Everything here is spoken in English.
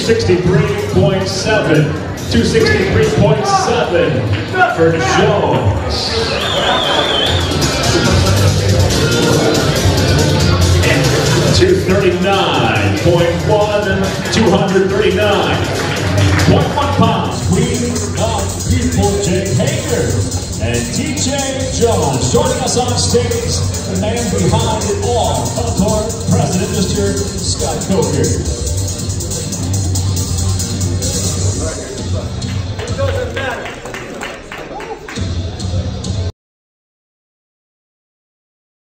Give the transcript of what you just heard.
263.7. 263.7 for Jones. 239.1, 239.1 pounds. Queen of People, Jake Hager and DJ Jones. Joining us on stage, the man behind it all, Bellator President, Mr. Scott Coker.